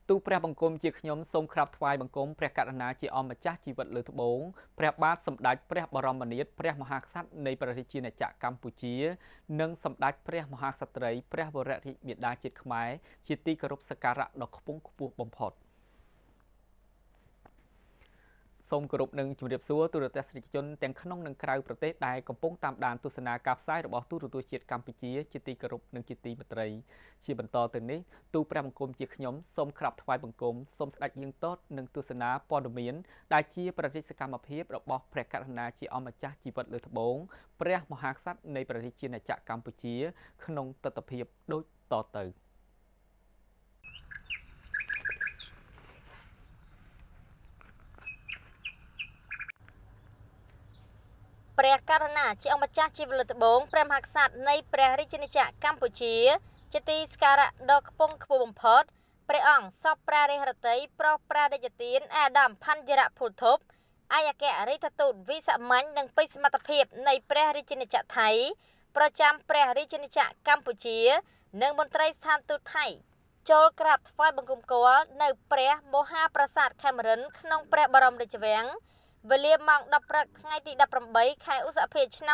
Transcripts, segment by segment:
ទូព្រះបង្គំជាខ្ញុំសូមក្រាបថ្វាយបង្គំព្រះករុណាជាអម្ចាស់ជីវិតលើត្បូងព្រះបាទសម្ដេចព្រះបរមនាថព្រះមហាក្សត្រនៃព្រះរាជាណាចក្រកម្ពុជានិងសម្ដេចព្រះមហាក្សត្រីព្រះវររាជបិតាជាតិខ្មែរជាទីគោរពសក្ការៈដ៏ខ្ពង់ខ្ពស់បំផុតសូមគោរពនឹងជម្រាបសួរទូរទស្សនិកជនទាំងក្នុងនិងក្រៅប្រទេសដែលកំពុងតាមដានទស្សនាការផ្សាយរបស់ទូរទស្សន៍ជាតិកម្ពុជាជាទីគោរពនិងជាទីមេត្រីជាបន្តទៅនេះទូព្រះបង្គំជាខ្ញុំសូមក្រាបថ្វាយបង្គំសូមស្ដេចយាងតតនិងទស្សនាព័ត៌មានដែលជាប្រតិសកម្មភាពរបស់ព្រះករុណាជាអម្ចាស់ជីវិតលើត្បូងព្រះមហាក្សត្រនៃព្រះរាជាណាចក្រកម្ពុជាក្នុងទស្សនវិជ្ជាដូចតទៅព្រះករុណាជាអម្ចាស់ជីវិតលើត្បូងព្រះមហាក្សត្រនៃព្រះរាជាណាចក្រកម្ពុជាជាទីសក្ការៈដ៏ខ្ពង់ខ្ពស់បំផុតព្រះអង្គសពព្រះរាជហឫទ័យប្រោសព្រះរាជទានអាដាមផាន់យរៈភូធប់ឯកអគ្គរដ្ឋទូតវិសាមញ្ញនិងបិសមត្ថភាពនៃព្រះរាជាណាចក្រថៃប្រចាំព្រះរាជាណាចក្រកម្ពុជានិងមន្ត្រីស្ថានទូតថៃចូលក្រាបថ្វាយបង្គំគាល់នៅព្រះមហាប្រាសាទខេមរិនក្នុងព្រះបរមរាជវាំងវេលាម៉ោង 10 ព្រឹកថ្ងៃទី 18 ខែឧសភាឆ្នាំ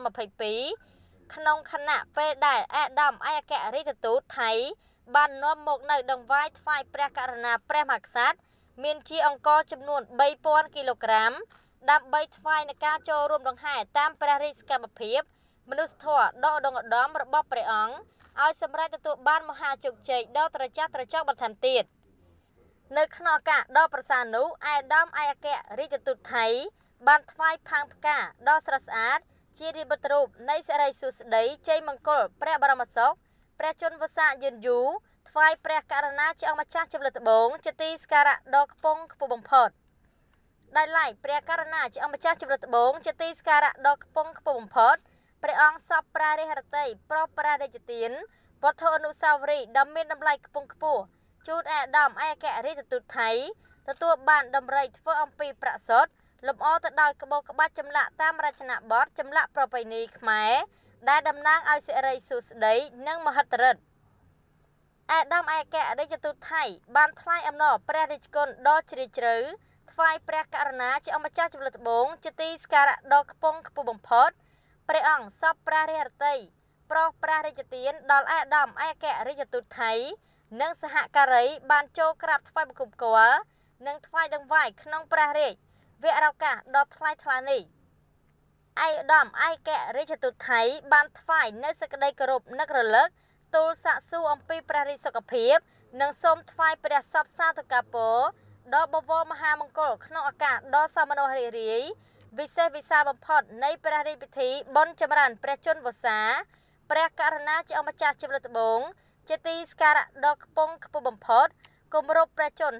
2022 ក្នុងខណៈពេលដែលអាដាមឯកអគ្គរដ្ឋទូតថៃបាននាំមកនៅដង្វាយថ្វាយព្រះករុណាព្រះមហាក្សត្រមានជាអង្ករចំនួន 3000 គីឡូក្រាមដើម្បីថ្វាយនៃការចូលរួមដង្ហែតាមព្រះរាជសកម្មភាពមនុស្សធម៌ដ៏ឧត្តមឧត្តមរបស់ព្រះអង្គឲ្យសម្រេចទទួលបានមហាជោគជ័យដ៏ត្រចះត្រចង់បន្ថែមទៀតនៅក្នុងឱកាសដ៏ប្រសើរនោះអាដាមឯកអគ្គរដ្ឋទូតថៃបានថ្វាយផាងផ្កាដ៏ស្រស់ស្អាតជានិមិត្តរូបនៃសិរីសួស្តីជ័យមង្គលព្រះបរមសុខព្រះជន្មវស្សាយឺនយូរថ្វាយព្រះករុណាជាអម្ចាស់ជីវិតលើត្បូងជាទីសក្ការៈដ៏ខ្ពង់ខ្ពស់បំផុតដោយឡែកព្រះករុណាជាអម្ចាស់ជីវិតលើត្បូងជាទីសក្ការៈដ៏ខ្ពង់ខ្ពស់បំផុតព្រះអង្គសពព្រះរាជហឫទ័យប្រោសព្រះរាជទានវត្ថុអនុស្សាវរីយ៍ដ៏មានតម្លៃខ្ពង់ខ្ពស់ជូនអាដាមឯកអគ្គរដ្ឋទូតថៃទទួលបានតម្រុយធ្វើអំពីប្រាក់សុទ្ធលម្អទៅដោយក្បូរក្បាច់ចម្លាក់តាមរចនាបថចម្លាក់ប្រពៃណីខ្មែរដែលតំណាងឲ្យសិរីសួស្តីនិងមហិទ្ធិឫទ្ធិអាដាមឯកអគ្គរដ្ឋទូតថៃបានថ្លែងអំណរព្រះរាជគុណដ៏ជ្រាលជ្រៅថ្វាយព្រះករុណាជាអម្ចាស់ជីវិតលើត្បូងជាទីសក្ការៈដ៏ខ្ពង់ខ្ពស់បំផុតព្រះអង្គសពព្រះរាជហឫទ័យប្រោសព្រះរាជទានដល់អាដាមឯកអគ្គរដ្ឋទូតថៃនិងសហការីបានចូលក្រាបថ្វាយបង្គំគាល់និងថ្វាយដង្វាយក្នុងព្រះរាជវរឱកាសដ៏ថ្លៃថ្លានេះអាដាមឯកអគ្គរដ្ឋទូតថៃបានថ្វាយនៅសេចក្តីគោរពនឹករលឹកទូលសាកសួរអំពីព្រះរាជសុខភាពនិងសូមថ្វាយព្រះសពសាធុការពរដ៏បវរមហាមង្គលក្នុងឱកាសដ៏សោមនស្សរីករាយវិសេសវិសាលបំផុតនៃព្រះរាជពិធីបុណ្យចម្រើនព្រះជន្មវស្សាព្រះករុណាជាអម្ចាស់ជីវិតលើត្បូងជាទីសក្ការៈដ៏ខ្ពង់ខ្ពស់បំផុតគម្រប់ព្រះជន្ម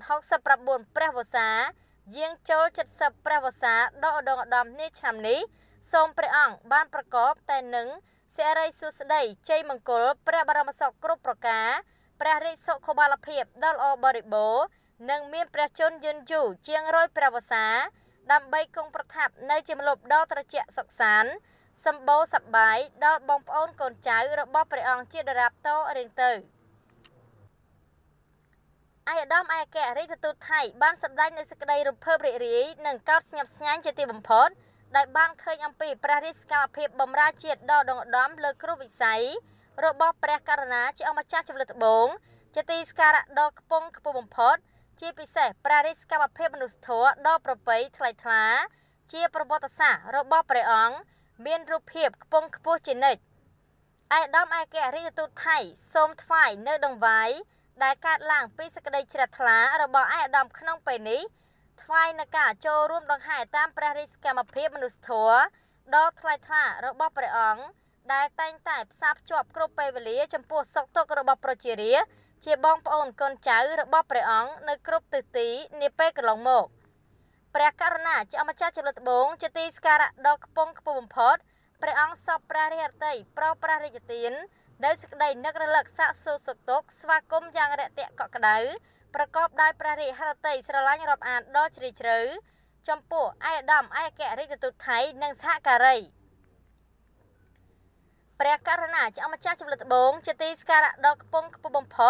69ព្រះវស្សាយាងចូល70ព្រះវស្សាដ៏ឧត្តមឧត្តមនាឆ្នាំនេះសូមព្រះអង្គបានប្រកបតែនឹងសិរីសួស្តីជ័យមង្គលព្រះបរមសុខគ្រប់ប្រការព្រះរាជសុខុមាលភាពដ៏ល្អបរិបូរណ៍និងមានព្រះជន្មយឺនយូរជាង100ព្រះវស្សាដើម្បីគង់ប្រថាប់នៅជាម្លប់ដ៏ត្រជាក់សុខសាន្តសម្បូរសប្បាយដល់បងប្អូនកូនចៅរបស់ព្រះអង្គជាដរាបតរៀងទៅអាដាមឯកអគ្គរដ្ឋទូតថៃបានសម្ដែងនូវសេចក្តីរំភើបរីករាយនិងកោតស្ញប់ស្ញែងជាទីបំផុតដែលបានឃើញអំពីព្រះរាជសកម្មភាពបម្រើជាតិដ៏ឧត្តមឧត្តមលើគ្រប់វិស័យរបស់ព្រះករុណាជាអម្ចាស់ជីវិតលើត្បូងជាទីសក្ការៈដ៏ខ្ពង់ខ្ពស់បំផុតជាពិសេសព្រះរាជសកម្មភាពមនុស្សធម៌ដ៏ប្រពៃថ្លៃថ្លាជាប្រវត្តិសាស្ត្ររបស់ព្រះអង្គមានរូបភាពខ្ពង់ខ្ពស់ជានិច្ចអាដាមឯកអគ្គរដ្ឋទូតថៃសូមថ្វាយនៅដង្វាយដែលកើតឡើងពីសេចក្តីជ្រះថ្លារបស់អាដាមក្នុងពេលនេះថ្វាយនៅការចូលរួមដង្ហែតាមព្រះរាជសកម្មភាពមនុស្សធម៌ដ៏ថ្លៃថ្លារបស់ព្រះអង្គដែលតែងតែផ្សារភ្ជាប់គ្រប់ពេលវេលាចំពោះសុខទុក្ខរបស់ប្រជារាស្ត្រជាបងប្អូនកូនចៅរបស់ព្រះអង្គនៅគ្រប់ទិសទីនាពេលកន្លងមកព្រះករុណាជាអម្ចាស់ជីវិតលើត្បូងជាទីសក្ការៈដ៏ខ្ពង់ខ្ពស់បំផុតព្រះអង្គសពព្រះរាជហឫទ័យប្រោសព្រះរាជទានដោយសេចក្តីនឹករលឹកសាកសួរសុខទុក្ខស្វាគមន៍យ៉ាងរាក់ទាក់កក់ក្ដៅប្រកបដោយព្រះរាជហឫទ័យស្រឡាញ់រាប់អានដ៏ជ្រាលជ្រៅចំពោះអាដាមឯកអគ្គរដ្ឋទូតថៃនិងសហការីព្រះករុណាជាអម្ចាស់ជីវិតលើត្បូងជាទីសក្ការៈដ៏ខ្ពង់ខ្ពស់បំផុត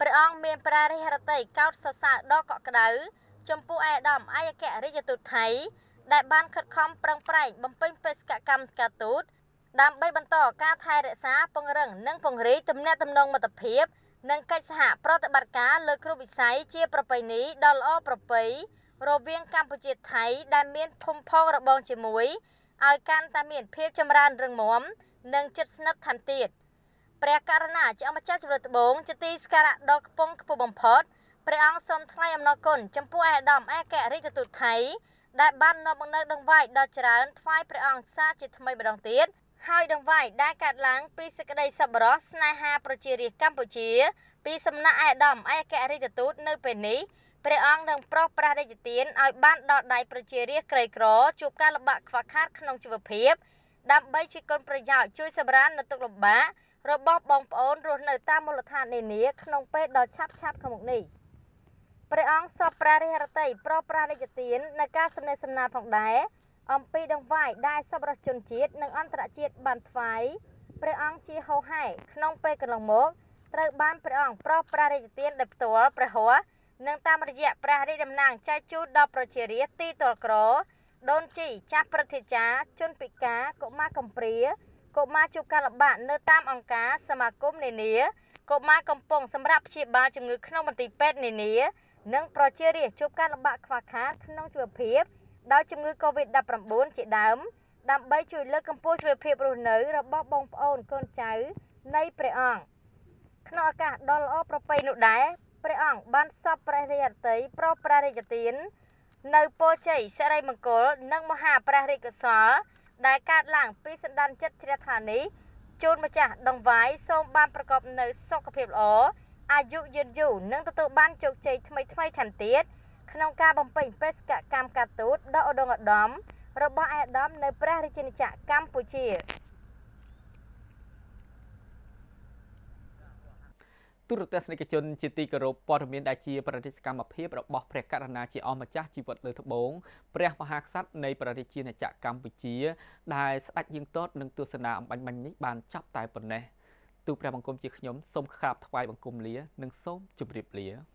ព្រះអង្គមានព្រះរាជហឫទ័យកោតសរសើរដ៏កក់ក្ដៅចំពោះឯកឧត្តមឯកអគ្គរដ្ឋទូតថៃដែលបានខិតខំប្រឹងប្រែងបំពេញបេសកកម្មការទូតដើម្បីបន្តការថែរក្សាពង្រឹងនិងពង្រីកទំនាក់ទំនងមិត្តភាពនិងកិច្ចសហប្រតិបត្តិការលើគ្រប់វិស័យជាប្រពៃណីដ៏ល្អប្រពៃរវាងកម្ពុជាថៃដែលមានភូមិផងរបងជាមួយឲ្យកាន់តែមានភាពចម្រើនរឹងមាំនិងជិតស្និទ្ធថែមទៀតព្រះករុណាជាអម្ចាស់ជម្រៅត្បូងជាទីសក្ការៈដ៏ខ្ពង់ខ្ពស់បំផុតព្រះអង្គសូមថ្លែងអំណរគុណចំពោះឯកឧត្តមឯកអគ្គរដ្ឋទូតថៃដែលបាននាំមកនូវដង្វាយដ៏ច្រើនថ្វាយព្រះអង្គសារជាថ្មីម្ដងទៀតហើយដង្វាយដែលកើតឡើងពីសេចក្តីសប្បុរសស្នេហាប្រជារាស្ត្រកម្ពុជាពីសំណាក់ឯកឧត្តមឯកអគ្គរដ្ឋទូតនៅពេលនេះព្រះអង្គនឹងប្រោសព្រះរាជទានឲ្យបានដល់ដៃប្រជារាស្ត្រក្រីក្រជួបការលំបាកខ្វះខាតក្នុងជីវភាពដើម្បីជាគុណប្រយោជន៍ជួយសម្រាលនៅទុក្ខលំបាករបស់បងប្អូនរស់នៅតាមមូលដ្ឋាននានាក្នុងពេលដ៏ឆាប់ខាងមុខនេះព្រះអង្គសពព្រះរាជហឫទ័យប្រោសព្រះរាជទាននៅការសំណេះសំណាលផងដែរអំពីដង្វាយដែលសប្បុរសជនជាតិនិងអន្តរជាតិបានថ្វាយព្រះអង្គជាហោហែក្នុងពេលកន្លងមកត្រូវបានព្រះអង្គប្រោសព្រះរាជទានដោយផ្ទាល់ព្រះហស្ថនិងតាមរយៈព្រះរាជតំណាងចែកជូនដល់ប្រជារាស្ត្រទីទល់ក្រដូនជីចាស់ព្រឹទ្ធាចារ្យជនពិការកុមារកំព្រាកុមារជួបការលំបាកនៅតាមអង្គការសមាគមនានាកុមារកំពុងសម្រាប់ព្យាបាលជំងឺក្នុងមន្ទីរពេទ្យនានានិងប្រជារាស្ត្រជួបការលំបាកខ្វះខាតក្នុងជីវភាពដោយជំងឺ Covid-19 ជាដើមដើម្បីជួយលើកកម្ពស់ជីវភាពរស់នៅរបស់បងប្អូនកូនចៅនៃព្រះអង្គក្នុងឱកាសដ៏ល្អប្រពៃនោះដែរព្រះអង្គបានសពព្រះរាជហឫទ័យប្រោសព្រះរាជទាននៅពរជ័យសិរីមង្គលនិងមហាព្រះរាជកុសលដែលកើតឡើងពីសន្តានចិត្តជ្រះថ្លានេះជូនម្ចាស់ដង្វាយសូមបានប្រកបនៅសុខភាពល្អអាយុយឺនយូរនិងទទួលបានជោគជ័យថ្មីថែមទៀតក្នុងការបំពេញបេសកកម្មការទូតដ៏ឧត្តមឧត្តមរបស់ឯកឧត្តមនៅព្រះរាជាណាចក្រកម្ពុជាទូរទស្សនិកជនជាទីគោរពព័ត៌មានដែលជាប្រតិកម្មភាពរបស់ព្រះករុណាជាអម្ចាស់ជីវិតលើត្បូងព្រះមហាក្សត្រនៃព្រះរាជាណាចក្រកម្ពុជាដែលស្ដេចយាងទតនឹងទស្សនាអំបញ្ញមិញនេះបានចាប់តែប៉ុណ្ណេះទូព្រះបង្គំជាខ្ញុំសូមក្រាបថ្វាយបង្គំលានិងសូមជម្រាបលា